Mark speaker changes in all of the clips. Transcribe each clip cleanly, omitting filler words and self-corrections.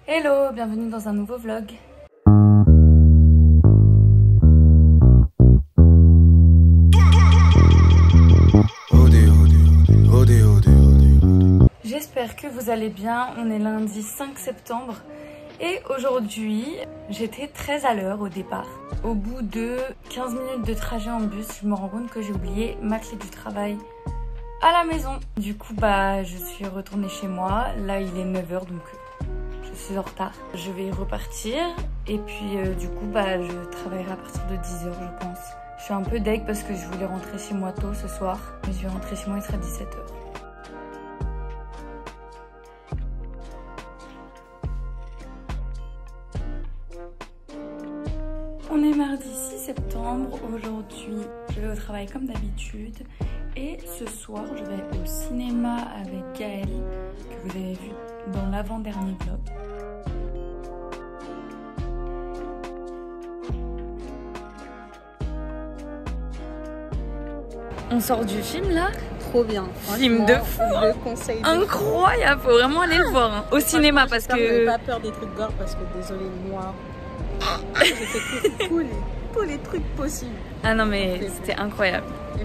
Speaker 1: Hello, bienvenue dans un nouveau vlog. J'espère que vous allez bien, on est lundi 5 septembre et aujourd'hui j'étais très à l'heure au départ. Au bout de 15 minutes de trajet en bus, je me rends compte que j'ai oublié ma clé du travail à la maison. Du coup je suis retournée chez moi, là il est 9 h donc je suis en retard. Je vais repartir et puis du coup je travaillerai à partir de 10 h je pense. Je suis un peu deg parce que je voulais rentrer chez moi tôt ce soir, mais je vais rentrer chez moi, il sera 17 h. On est mardi 6 septembre, aujourd'hui je vais au travail comme d'habitude et ce soir je vais au cinéma avec Gaël que vous avez vu dans l'avant-dernier vlog. On sort du film là?
Speaker 2: Trop bien.
Speaker 1: Film de fou,
Speaker 2: je conseille.
Speaker 1: Incroyable, faut vraiment aller le voir au cinéma parce que...
Speaker 2: J'ai pas peur des trucs gore parce que désolé moi, j'ai fait tous les trucs possibles.
Speaker 1: Ah non mais c'était incroyable.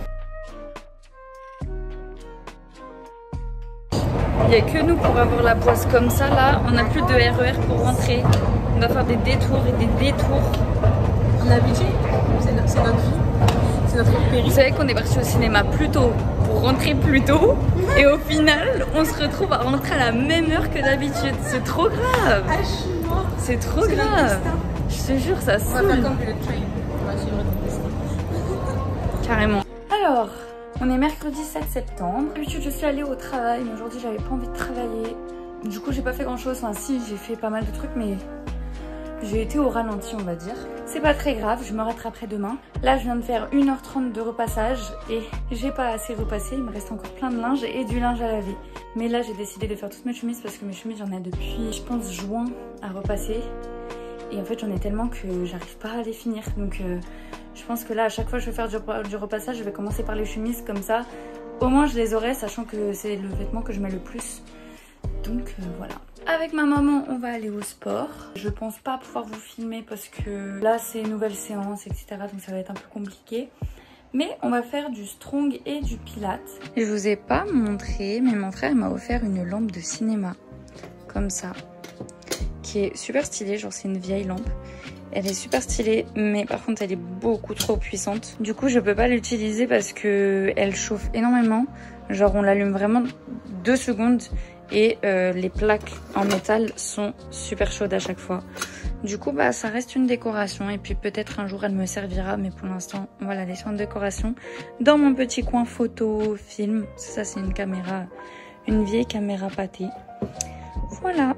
Speaker 1: Il n'y a que nous pour avoir la poisse comme ça là, on n'a plus de RER pour rentrer. On doit faire des détours et des détours.
Speaker 2: On a habitué, c'est notre vie. C'est notre périple.
Speaker 1: Vous savez qu'on est parti au cinéma plus tôt pour rentrer plus tôt et au final on se retrouve à rentrer à la même heure que d'habitude. C'est trop grave.
Speaker 2: Ah, je suis morte.
Speaker 1: C'est trop grave. Je te jure, ça saoule.
Speaker 2: On va faire comme le train. On va suivre ton destin.
Speaker 1: Carrément. Alors, on est mercredi 7 septembre. D'habitude, je suis allée au travail, mais aujourd'hui, j'avais pas envie de travailler. Du coup, j'ai pas fait grand chose. Enfin, si, j'ai fait pas mal de trucs, mais j'ai été au ralenti, on va dire. C'est pas très grave, je me rattraperai demain. Là, je viens de faire 1 h 30 de repassage et j'ai pas assez repassé. Il me reste encore plein de linge et du linge à laver. Mais là, j'ai décidé de faire toutes mes chemises parce que mes chemises, j'en ai depuis, je pense, juin à repasser. Et en fait, j'en ai tellement que j'arrive pas à les finir. Donc, je pense que là, à chaque fois que je vais faire du repassage, je vais commencer par les chemises comme ça. Au moins, je les aurai, sachant que c'est le vêtement que je mets le plus. Donc, voilà. Avec ma maman, on va aller au sport. Je pense pas pouvoir vous filmer parce que là, c'est une nouvelle séance, etc. Donc, ça va être un peu compliqué. Mais on va faire du strong et du pilates. Je vous ai pas montré, mais mon frère m'a offert une lampe de cinéma. Comme ça. Qui est super stylée, genre c'est une vieille lampe. Elle est super stylée, mais par contre elle est beaucoup trop puissante. Du coup je peux pas l'utiliser parce que elle chauffe énormément. Genre on l'allume vraiment 2 secondes et les plaques en métal sont super chaudes à chaque fois. Du coup ça reste une décoration et puis peut-être un jour elle me servira, mais pour l'instant on va la laisser en décoration. Dans mon petit coin photo, film, ça c'est une caméra, une vieille caméra pâtée. Voilà.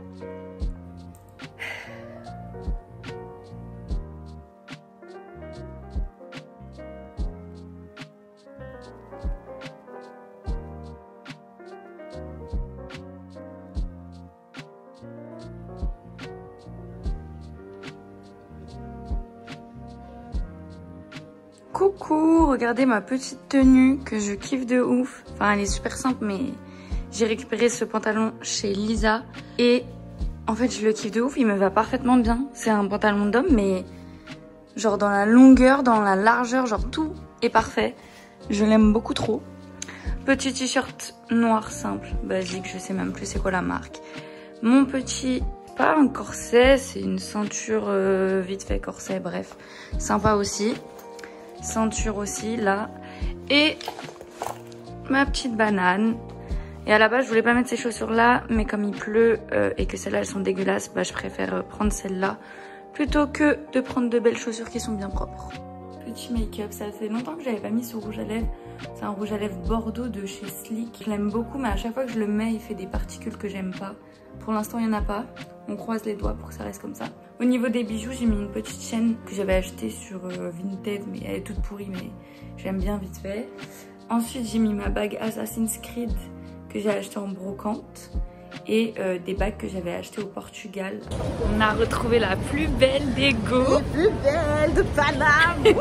Speaker 1: Coucou, regardez ma petite tenue que je kiffe de ouf. Enfin, elle est super simple, mais j'ai récupéré ce pantalon chez Lisa. Et en fait, je le kiffe de ouf, il me va parfaitement bien. C'est un pantalon d'homme, mais genre dans la longueur, dans la largeur, genre tout est parfait. Je l'aime beaucoup trop. Petit t-shirt noir simple, basique, je sais même plus c'est quoi la marque. Mon petit... pas un corset, c'est une ceinture vite fait corset, bref. Sympa aussi. Ceinture aussi là et ma petite banane. Et à la base je voulais pas mettre ces chaussures là, mais comme il pleut et que celles-là elles sont dégueulasses, je préfère prendre celles-là plutôt que de prendre de belles chaussures qui sont bien propres. Petit make-up, ça fait longtemps que j'avais pas mis ce rouge à lèvres. C'est un rouge à lèvres Bordeaux de chez Sleek. Je l'aime beaucoup, mais à chaque fois que je le mets il fait des particules que j'aime pas. Pour l'instant il n'y en a pas, on croise les doigts pour que ça reste comme ça. Au niveau des bijoux, j'ai mis une petite chaîne que j'avais achetée sur Vinted, mais elle est toute pourrie, mais j'aime bien vite fait. Ensuite, j'ai mis ma bague Assassin's Creed que j'ai achetée en brocante et des bagues que j'avais achetées au Portugal. On a retrouvé la plus belle des go.
Speaker 2: La plus belle de Paname.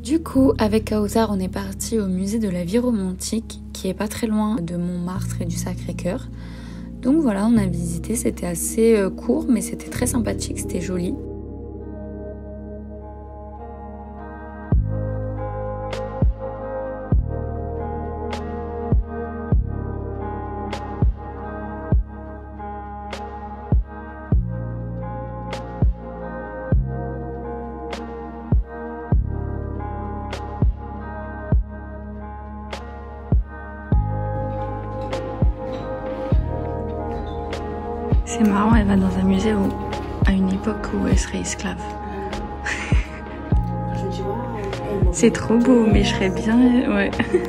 Speaker 1: Du coup, avec Kautar, on est parti au musée de la vie romantique, qui est pas très loin de Montmartre et du Sacré-Cœur. Donc voilà, on a visité, c'était assez court, mais c'était très sympathique, c'était joli. C'est marrant, elle va dans un musée où, à une époque où elle serait esclave. C'est trop beau, mais je serais bien... Ouais.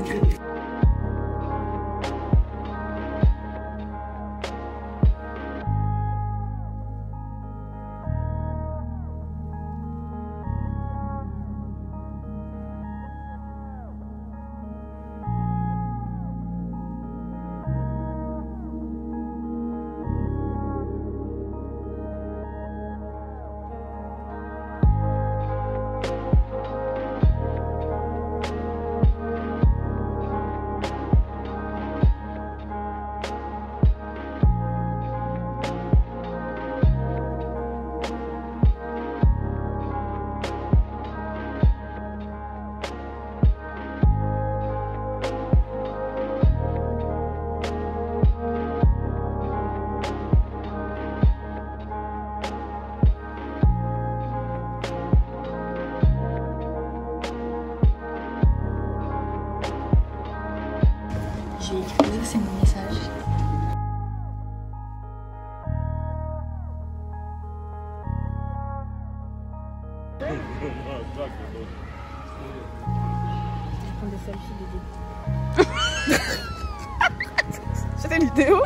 Speaker 1: J'ai écrit, c'est mon message.
Speaker 2: Je prends des selfies de C'était une vidéo.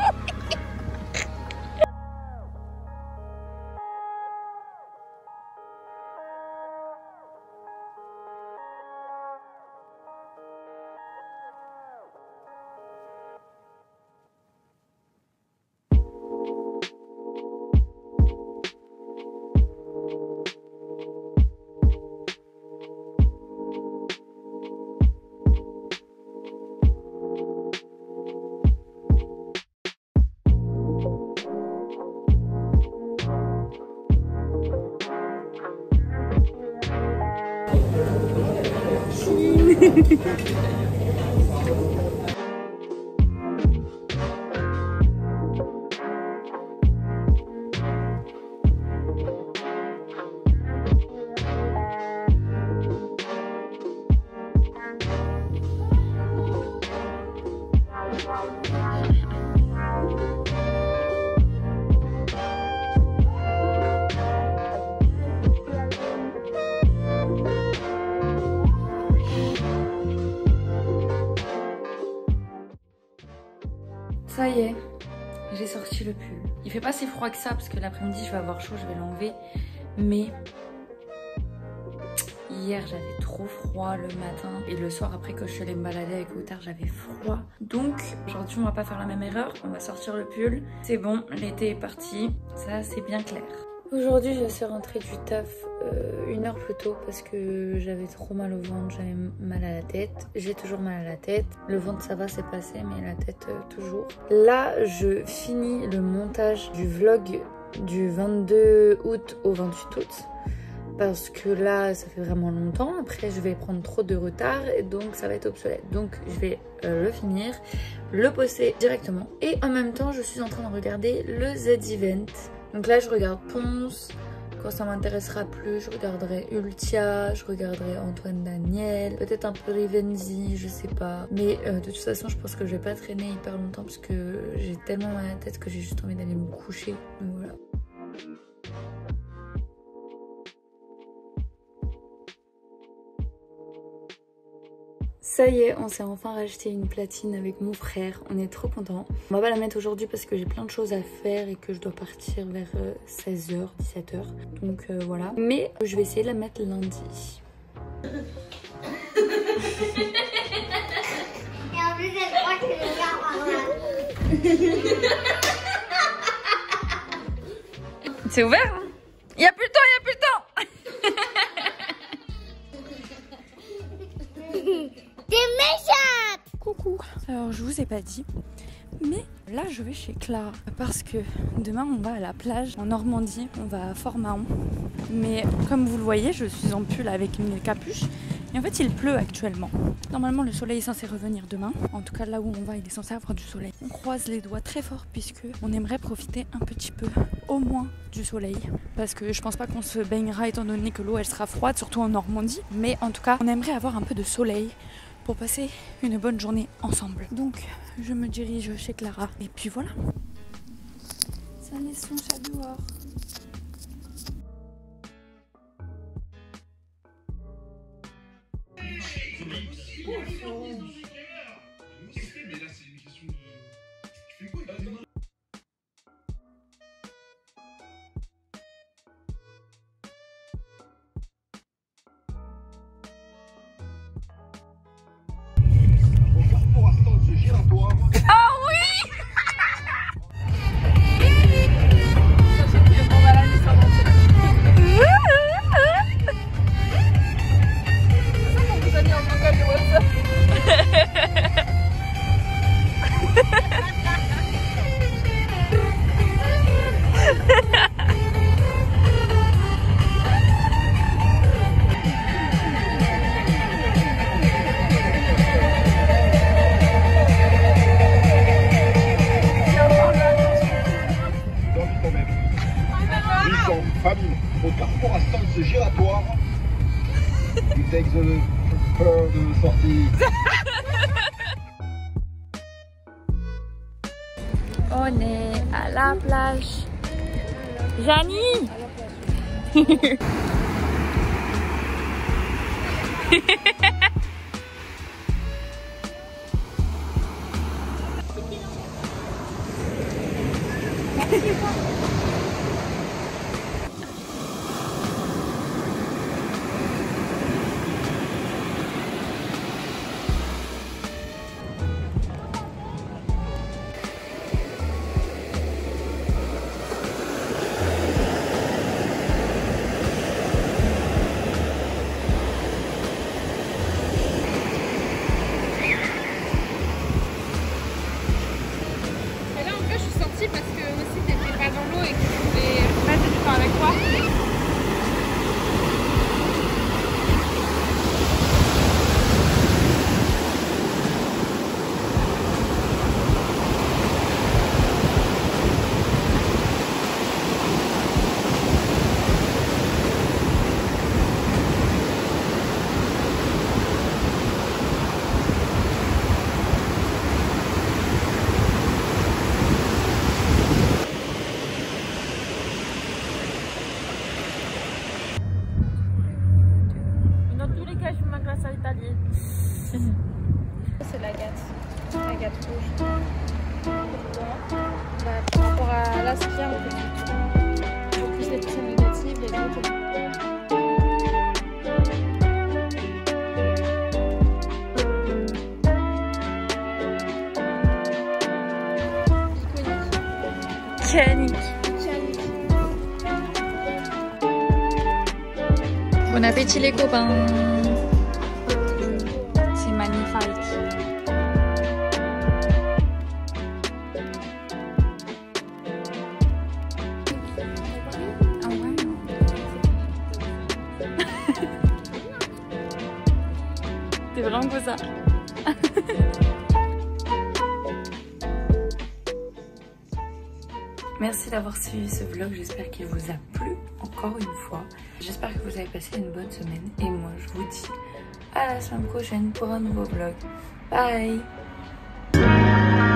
Speaker 1: Ça y est, j'ai sorti le pull. Il fait pas si froid que ça parce que l'après-midi je vais avoir chaud, je vais l'enlever. Mais hier j'avais trop froid le matin et le soir après que je suis allée me balader avec Kautar j'avais froid. Donc aujourd'hui on va pas faire la même erreur, on va sortir le pull. C'est bon, l'été est parti, ça c'est bien clair. Aujourd'hui je suis rentrée du taf 1 heure plus tôt parce que j'avais trop mal au ventre, j'avais mal à la tête. J'ai toujours mal à la tête. Le ventre ça va, c'est passé, mais la tête toujours. Là je finis le montage du vlog du 22 août au 28 août. Parce que là ça fait vraiment longtemps. Après je vais prendre trop de retard et donc ça va être obsolète. Donc je vais le finir, le poster directement. Et en même temps je suis en train de regarder le Z-Event. Donc là je regarde Ponce, quand ça m'intéressera plus je regarderai Ultia, je regarderai Antoine Daniel, peut-être un peu Rivenzi, je sais pas. Mais de toute façon je pense que je vais pas traîner hyper longtemps parce que j'ai tellement mal à la tête que j'ai juste envie d'aller me coucher. Donc voilà. Ça y est, on s'est enfin racheté une platine avec mon frère, on est trop contents. On va pas la mettre aujourd'hui parce que j'ai plein de choses à faire et que je dois partir vers 16h, 17h. Donc voilà. Mais je vais essayer de la mettre lundi.
Speaker 3: Et en plus, elle croit que le gars par là.
Speaker 1: C'est ouvert hein? Il y a plus le temps, il y a plus le temps. Alors je vous ai pas dit, mais là je vais chez Clara parce que demain on va à la plage en Normandie, on va à Fort-Mahon. Mais comme vous le voyez, je suis en pull avec une capuche et en fait il pleut actuellement. Normalement le soleil est censé revenir demain, en tout cas là où on va il est censé avoir du soleil. On croise les doigts très fort puisque on aimerait profiter un petit peu au moins du soleil parce que je pense pas qu'on se baignera étant donné que l'eau elle sera froide, surtout en Normandie, mais en tout cas on aimerait avoir un peu de soleil pour passer une bonne journée ensemble. Donc je me dirige chez Clara et puis voilà. Ça laisse son chat dehors.
Speaker 4: Ah oui.
Speaker 5: Famille au carrefour à sens giratoire. Du texte de peur de sortie.
Speaker 1: On est à la plage. Janie.
Speaker 2: Parce que aussi t'étais pas dans l'eau et que je voulais passer du temps avec toi. C'est la gâte rouge. Pourquoi? Par rapport à là, ce qu'il y a en fait. En plus, les personnes négatives, il y a beaucoup.
Speaker 1: Canique. Bon appétit les copains. C'est magnifique. Ah ouais. T'es vraiment beau ça. Merci d'avoir suivi ce vlog, j'espère qu'il vous a plu encore une fois. J'espère que vous avez passé une bonne semaine et moi je vous dis à la semaine prochaine pour un nouveau vlog. Bye.